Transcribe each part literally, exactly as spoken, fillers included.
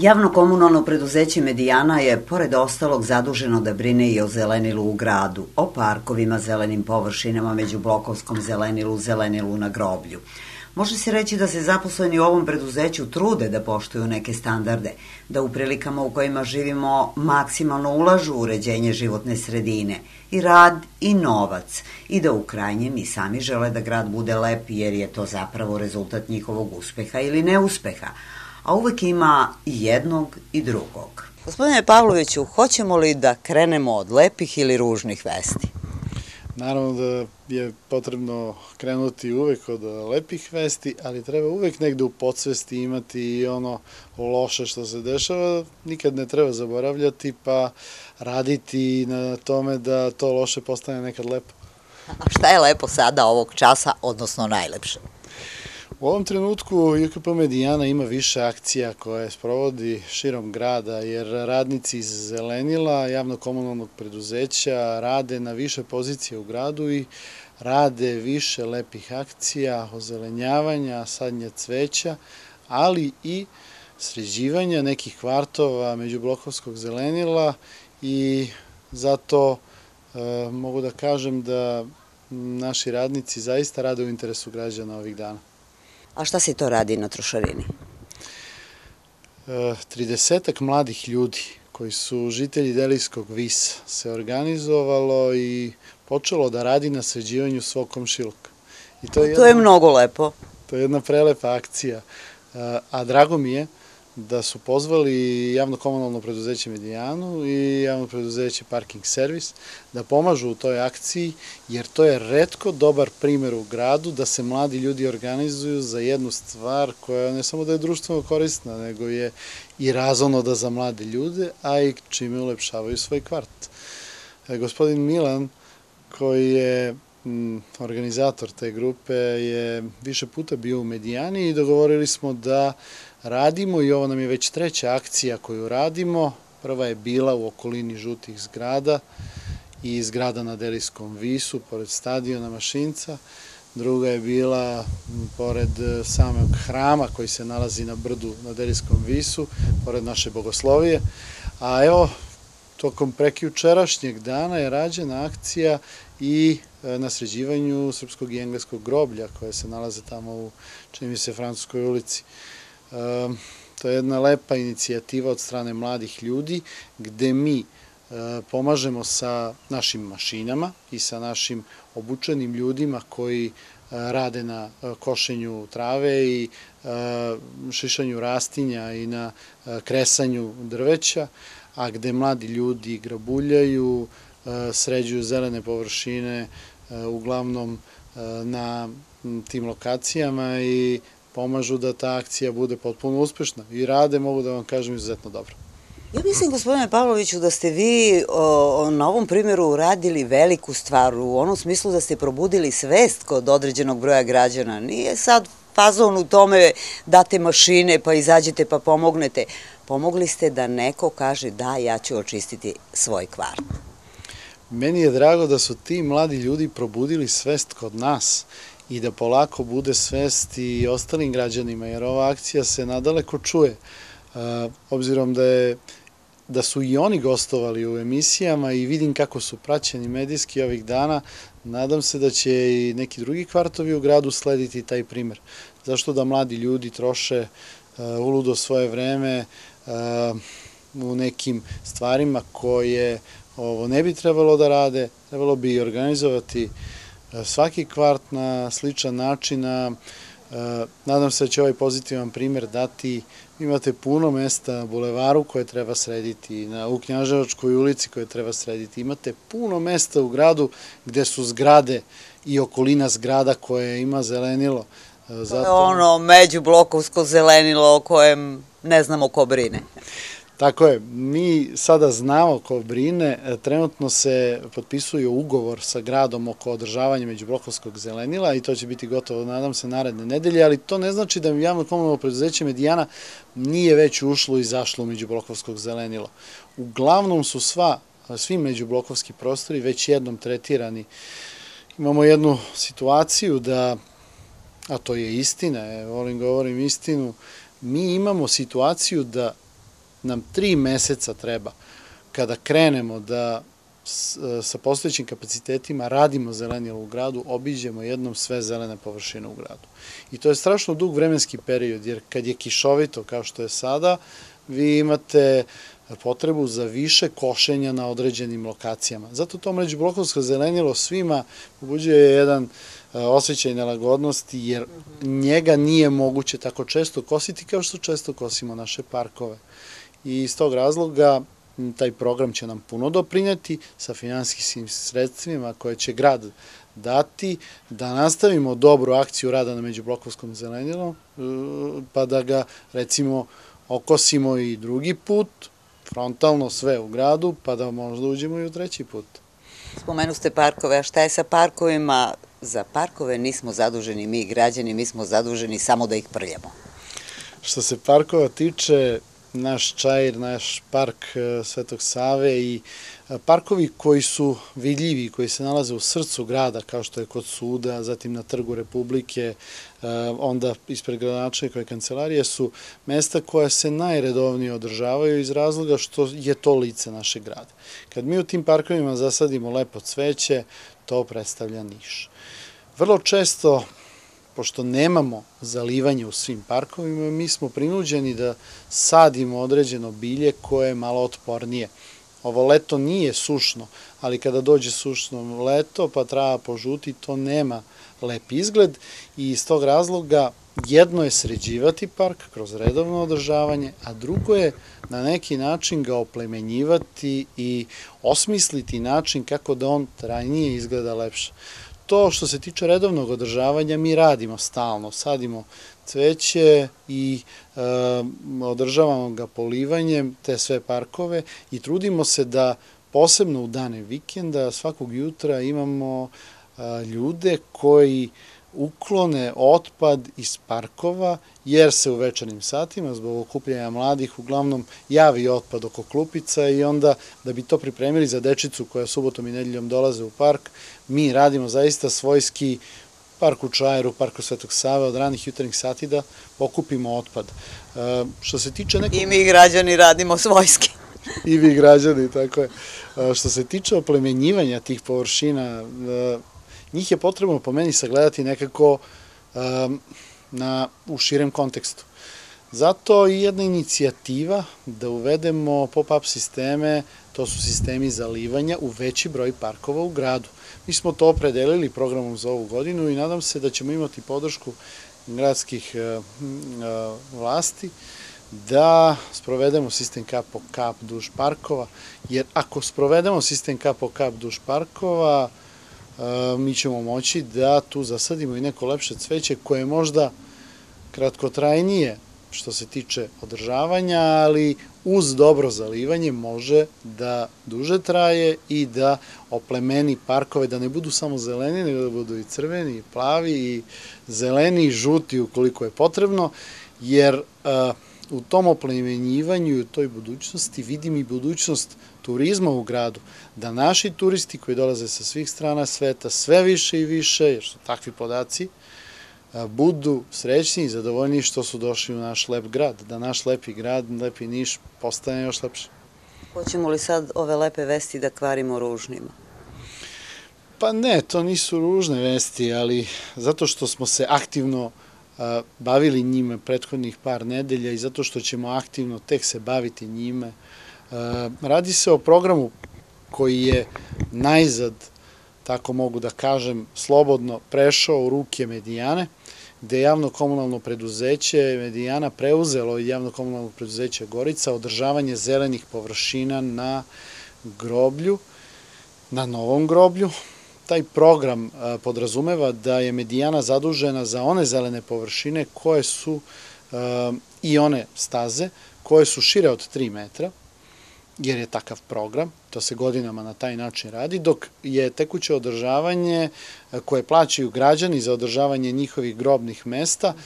Javno komunalno preduzeće Medijana je, pored ostalog, zaduženo da brine i o zelenilu u gradu, o parkovima, zelenim površinama, međublokovskom zelenilu, zelenilu na groblju. Može se reći da se zaposleni u ovom preduzeću trude da poštuju neke standarde, da u prilikama u kojima živimo maksimalno ulažu u uređenje životne sredine, i rad i novac, i da u krajnjem i sami žele da grad bude lep jer je to zapravo rezultat njihovog uspeha ili neuspeha, a uvek ima i jednog i drugog. Gospodine Pavloviću, hoćemo li da krenemo od lepih ili ružnih vesti? Naravno da je potrebno krenuti uvek od lepih vesti, ali treba uvek negde u podsvesti imati i ono loše što se dešava, nikad ne treba zaboravljati, pa raditi na tome da to loše postane nekad lepo. A šta je lepo sada ovog časa, odnosno najlepše? U ovom trenutku J K P Medijana ima više akcija koje sprovodi širom grada, jer radnici iz Zelenila, javno komunalnog preduzeća, rade na više pozicije u gradu i rade više lepih akcija, ozelenjavanja, sadnja cveća, ali i sređivanja nekih kvartova međublokovskog zelenila i zato e, mogu da kažem da naši radnici zaista rade u interesu građana ovih dana. A šta se to radi na trošarini? Tridesetak mladih ljudi koji su žitelji Delijskog Visa se organizovalo i počelo da radi na sređivanju svog komšiluka. I to je, jedna, to je mnogo lepo. To je jedna prelepa akcija, a drago mi je da su pozvali javno komunalno preduzeće Medijanu i javno preduzeće Parking servis da pomažu u toj akciji, jer to je retko dobar primer u gradu da se mladi ljudi organizuju za jednu stvar koja ne samo da je društveno korisna, nego je i razonoda za mlade ljude, a i čime ulepšavaju svoj kvart. Gospodin Milan, koji je organizator te grupe, je više puta bio u Medijani i dogovorili smo da radimo, i ovo nam je već treća akcija koju radimo. Prva je bila u okolini žutih zgrada i zgrada na Delijskom Visu, pored stadiona Mašinca. Druga je bila pored samog hrama koji se nalazi na brdu na Delijskom Visu, pored naše bogoslovije. A evo, tokom prekjučerašnjeg dana je rađena akcija i na sređivanju srpskog i engleskog groblja koje se nalaze tamo u, čini mi se, Francuskoj ulici. To je jedna lepa inicijativa od strane mladih ljudi gde mi pomažemo sa našim mašinama i sa našim obučenim ljudima koji rade na košenju trave i šišanju rastinja i na kresanju drveća, a gde mladi ljudi grabuljaju, sređuju zelene površine, uglavnom na tim lokacijama, i pomažu da ta akcija bude potpuno uspešna. I rade, mogu da vam kažem, izuzetno dobro. Ja mislim, gospodine Pavloviću, da ste vi o, na ovom primjeru uradili veliku stvar, u onom smislu da ste probudili svest kod određenog broja građana. Nije sad fazon u tome date mašine pa izađete pa pomognete. Pomogli ste da neko kaže da, ja ću očistiti svoj kvart. Meni je drago da su ti mladi ljudi probudili svest kod nas i da polako bude svest i ostalim građanima, jer ova akcija se nadaleko čuje. Obzirom da, je, da su i oni gostovali u emisijama i vidim kako su praćeni medijski ovih dana, nadam se da će i neki drugi kvartovi u gradu slediti taj primer. Zašto da mladi ljudi troše uludo svoje vreme u nekim stvarima koje ovo ne bi trebalo da rade, trebalo bi organizovati svaki kvart na sličan način. Nadam se da će ovaj pozitivan primer dati. Imate puno mesta na bulevaru koje treba srediti, u Knjaževačkoj ulici koje treba srediti. Imate puno mesta u gradu gde su zgrade i okolina zgrada koje ima zelenilo. To je ono međublokovsko zelenilo o kojem ne znamo ko brine. Tako je, mi sada znamo ko brine, trenutno se potpisuje ugovor sa gradom oko održavanja međublokovskog zelenila i to će biti gotovo, nadam se, naredne nedelje, ali to ne znači da javno komunalno preduzeće Medijana nije već ušlo i izašlo u međublokovskog zelenilo. Uglavnom su sva, svi međublokovski prostori već jednom tretirani. Imamo jednu situaciju da, a to je istina, volim govorim istinu, mi imamo situaciju da nam tri meseca treba kada krenemo da sa postojećim kapacitetima radimo zelenilo u gradu, obiđemo jednom sve zelene površine u gradu. I to je strašno dug vremenski period, jer kad je kišovito kao što je sada, vi imate potrebu za više košenja na određenim lokacijama. Zato to međublokovsko zelenilo svima pobuđuje jedan osjećaj nelagodnosti, jer njega nije moguće tako često kositi kao što često kosimo naše parkove. I iz tog razloga taj program će nam puno doprinjeti sa finansijskim sredstvima koje će grad dati, da nastavimo dobru akciju rada na međublokovskom zelenilu, pa da ga, recimo, okosimo i drugi put, frontalno sve u gradu, pa da možda uđemo i u treći put. Spomenu ste parkove, a šta je sa parkovima? Za parkove nismo zaduženi mi, građani, mi smo zaduženi samo da ih prljamo. Što se parkova tiče, naš Čair, naš park Svetog Save i parkovi koji su vidljivi, koji se nalaze u srcu grada, kao što je kod suda, zatim na Trgu Republike, onda ispred gradonačelnikove kancelarije, su mesta koja se najredovnije održavaju iz razloga što je to lice našeg grada. Kad mi u tim parkovima zasadimo lepo cveće, to predstavlja Niš. Vrlo često, pošto nemamo zalivanje u svim parkovima, mi smo prinuđeni da sadimo određeno bilje koje je malo otpornije. Ovo leto nije sušno, ali kada dođe sušno leto pa trava požuti, to nema lep izgled i iz tog razloga jedno je sređivati park kroz redovno održavanje, a drugo je na neki način ga oplemenjivati i osmisliti način kako da on trajnije izgleda lepše. To što se tiče redovnog održavanja mi radimo stalno, sadimo cveće i e, održavamo ga polivanjem, te sve parkove i trudimo se da posebno u dane vikenda svakog jutra imamo e, ljude koji uklone otpad iz parkova, jer se u večernjim satima zbog okupljanja mladih uglavnom javi otpad oko klupica i onda da bi to pripremili za dečicu koja subotom i nedeljom dolaze u park, mi radimo zaista svojski park u Čairu, parku Svetog Save od ranih jutarnjih sati da pokupimo otpad. E, što se tiče nekog... I mi građani radimo svojski. I vi građani, tako je. E, što se tiče oplemenjivanja tih površina, e, njih je potrebno po meni sagledati nekako um, na, u širem kontekstu. Zato i jedna inicijativa da uvedemo pop-up sisteme, to su sistemi zalivanja u veći broj parkova u gradu. Mi smo to opredelili programom za ovu godinu i nadam se da ćemo imati podršku gradskih uh, uh, vlasti da sprovedemo sistem kap po kap duž parkova, jer ako sprovedemo sistem kap po kap duž parkova, mi ćemo moći da tu zasadimo i neko lepše cveće koje je možda kratkotrajnije što se tiče održavanja, ali uz dobro zalivanje može da duže traje i da oplemeni parkove, da ne budu samo zeleni, nego da budu i crveni, i plavi, i zeleni, i žuti ukoliko je potrebno, jer u tom oplemenjivanju i u toj budućnosti vidim i budućnost turizma u gradu, da naši turisti koji dolaze sa svih strana sveta sve više i više, jer su takvi podaci, budu srećni i zadovoljni što su došli u naš lep grad, da naš lepi grad, lepi Niš postane još lepši. Hoćemo li sad ove lepe vesti da kvarimo ružnima? Pa ne, to nisu ružne vesti, ali zato što smo se aktivno bavili njime prethodnih par nedelja i zato što ćemo aktivno tek se baviti njime. Radi se o programu koji je najzad, tako mogu da kažem, slobodno prešao u ruke Medijane, gde je javno-komunalno preduzeće Medijana preuzelo i javno-komunalno preduzeće Gorica održavanje zelenih površina na groblju, na novom groblju. Taj program podrazumeva da je Medijana zadužena za one zelene površine koje su i one staze koje su šire od tri metra, jer je takav program, to se godinama na taj način radi, dok je tekuće održavanje koje plaćaju građani za održavanje njihovih grobnih mesta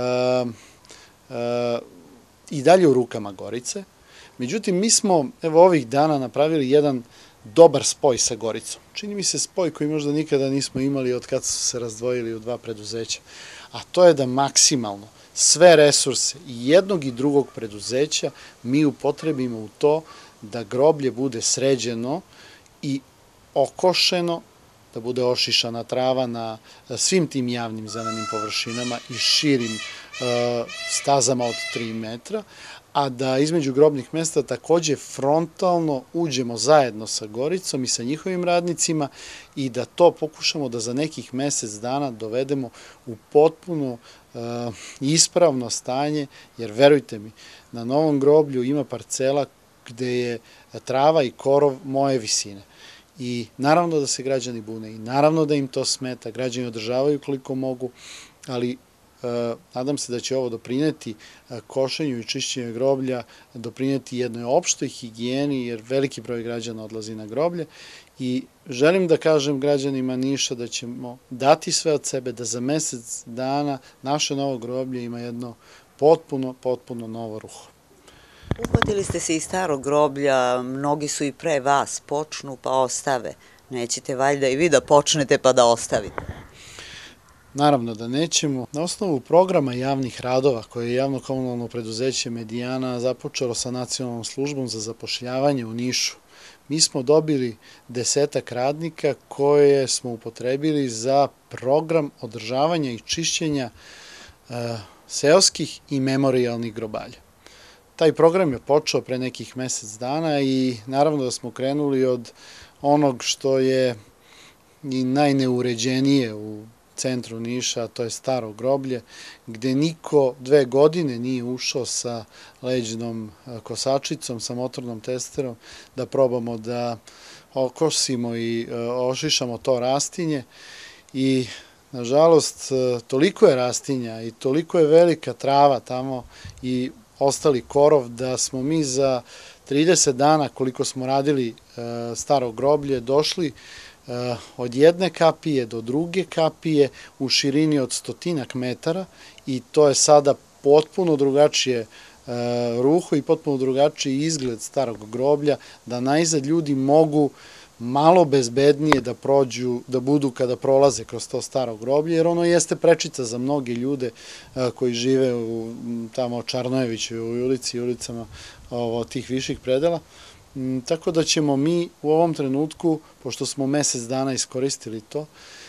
i dalje u rukama Gorice. Međutim, mi smo evo ovih dana napravili jedan dobar spoj sa Goricom. Čini mi se spoj koji možda nikada nismo imali od kad su se razdvojili u dva preduzeća. a to je da maksimalno sve resurse i jednog i drugog preduzeća mi upotrebimo u to da groblje bude sređeno i okošeno, da bude ošišana trava na svim tim javnim zelenim površinama i širim stazama od tri metra, a da između grobnih mesta takođe frontalno uđemo zajedno sa Goricom i sa njihovim radnicima i da to pokušamo da za nekih mesec dana dovedemo u potpuno ispravno stanje, jer verujte mi, na Novom groblju ima parcela gde je trava i korov moje visine. I naravno da se građani bune i naravno da im to smeta, građani održavaju koliko mogu, ali nadam se da će ovo doprineti košenju i čišćenju groblja, doprineti jednoj opštoj higijeni, jer veliki broj građana odlazi na groblje i želim da kažem građanima Niša da ćemo dati sve od sebe da za mesec dana naše novo groblje ima jedno potpuno, potpuno novo ruho. Uhvatili ste se i starog groblja, mnogi su i pre vas, počnu pa ostave. Nećete valjda i vi da počnete pa da ostavite? Naravno da nećemo. Na osnovu programa javnih radova koje je javno komunalno preduzeće Medijana započelo sa Nacionalnom službom za zapošljavanje u Nišu, mi smo dobili desetak radnika koje smo upotrebili za program održavanja i čišćenja seoskih i memorijalnih grobalja. Taj program je počeo pre nekih mesec dana i naravno da smo krenuli od onog što je i najneuređenije u centru Niša, to je staro groblje, gde niko dve godine nije ušao sa leđnom kosačicom, sa motornom testerom, da probamo da okosimo i ošišamo to rastinje i nažalost toliko je rastinja i toliko je velika trava tamo i ostali korov da smo mi za trideset dana koliko smo radili staro groblje došli od jedne kapije do druge kapije u širini od stotinak metara i to je sada potpuno drugačije ruho i potpuno drugačiji izgled starog groblja, da najzad ljudi mogu malo bezbednije da prođu, da budu kada prolaze kroz to staro groblje, jer ono jeste prečica za mnoge ljude koji žive u tamo Čarnojevićevoj ulici i ulicama tih viših predela. Tako da ćemo mi u ovom trenutku, pošto smo mesec dana iskoristili to,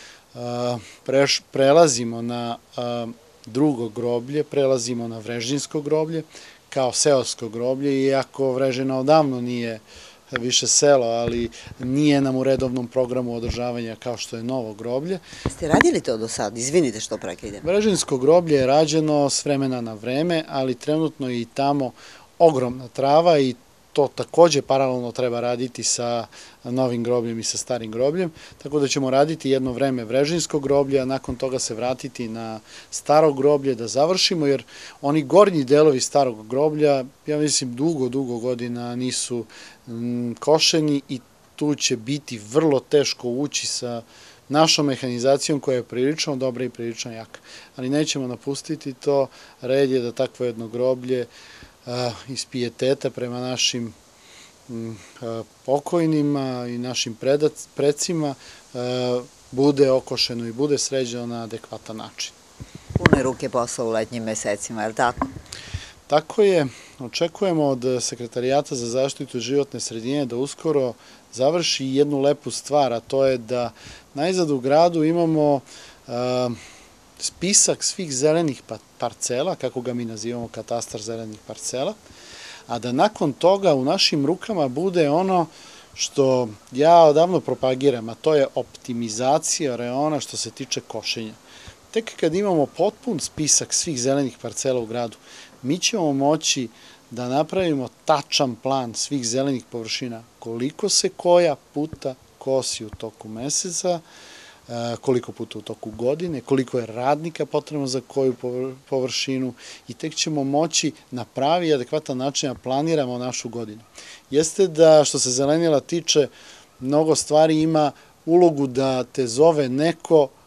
prelazimo na drugo groblje, prelazimo na Vrežinsko groblje kao seosko groblje, iako Vrežina odavno nije više selo, ali nije nam u redovnom programu održavanja kao što je novo groblje. Ste radili to do sad? Izvinite što prekidam. Vrežinsko groblje je rađeno s vremena na vreme, ali trenutno je i tamo ogromna trava i to takođe paralelno treba raditi sa novim grobljem i sa starim grobljem, tako da ćemo raditi jedno vreme Vrežinsko groblje, a nakon toga se vratiti na staro groblje da završimo, jer oni gornji delovi starog groblja, ja mislim, dugo, dugo godina nisu košeni i tu će biti vrlo teško ući sa našom mehanizacijom koja je prilično dobra i prilično jaka. Ali nećemo napustiti to, red je da takvo jedno groblje iz pijeteta prema našim pokojnima i našim precima bude okošeno i bude sređeno na adekvatan način. Pune ruke posla u letnjim mesecima, je li tako? Tako je. Očekujemo od Sekretarijata za zaštitu životne sredine da uskoro završi jednu lepu stvar, a to je da najzad u gradu imamo spisak svih zelenih parcela, kako ga mi nazivamo katastar zelenih parcela, a da nakon toga u našim rukama bude ono što ja odavno propagiram, a to je optimizacija reona što se tiče košenja. Tek kad imamo potpun spisak svih zelenih parcela u gradu, mi ćemo moći da napravimo tačan plan svih zelenih površina, koliko se koja puta kosi u toku meseca, koliko puta u toku godine, koliko je radnika potrebno za koju površinu i tek ćemo moći na pravi i adekvatan način da planiramo našu godinu. Jeste da što se zelenila tiče, mnogo stvari ima ulogu da te zove neko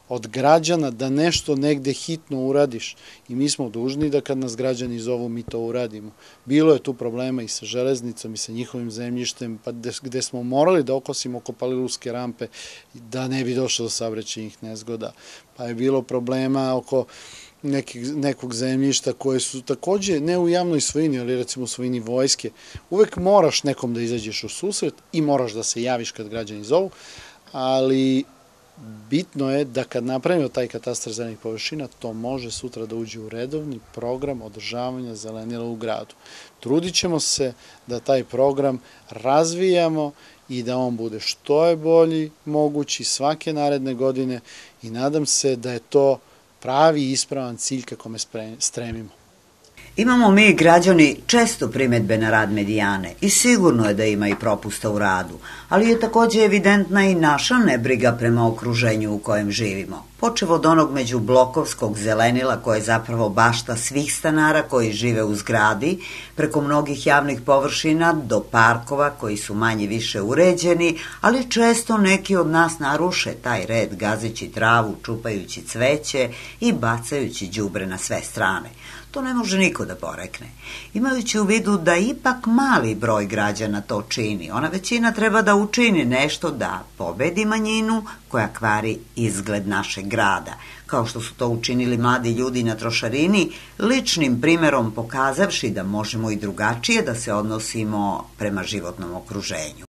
od građana da nešto negde hitno uradiš i mi smo dužni da kad nas građani zovu mi to uradimo. Bilo je tu problema i sa železnicom i sa njihovim zemljištem, pa gde smo morali da okosimo oko Palilulske rampe da ne bi došlo do saobraćajnih nezgoda. Pa je bilo problema oko nekog zemljišta koje su takođe ne u javnoj svojini, ali recimo u svojini vojske. Uvek moraš nekom da izađeš u susret i moraš da se javiš kad građani zovu, ali bitno je da kad napravimo taj katastar zelenih površina, to može sutra da uđe u redovni program održavanja zelenila u gradu. Trudit ćemo se da taj program razvijamo i da on bude što je bolji mogući svake naredne godine i nadam se da je to pravi i ispravan cilj ka kome stremimo. Imamo mi građani često primetbe na rad Medijane i sigurno je da ima i propusta u radu, ali je takođe evidentna i naša nebriga prema okruženju u kojem živimo. Počev od onog međublokovskog zelenila koje je zapravo bašta svih stanara koji žive u zgradi, preko mnogih javnih površina do parkova koji su manje više uređeni, ali često neki od nas naruše taj red gazeći travu, čupajući cveće i bacajući đubre na sve strane. To ne može niko da porekne. Imajući u vidu da ipak mali broj građana to čini, ona većina treba da učini nešto da pobedi manjinu koja kvari izgled našeg grada, kao što su to učinili mladi ljudi na Trošarini, ličnim primerom pokazavši da možemo i drugačije da se odnosimo prema životnom okruženju.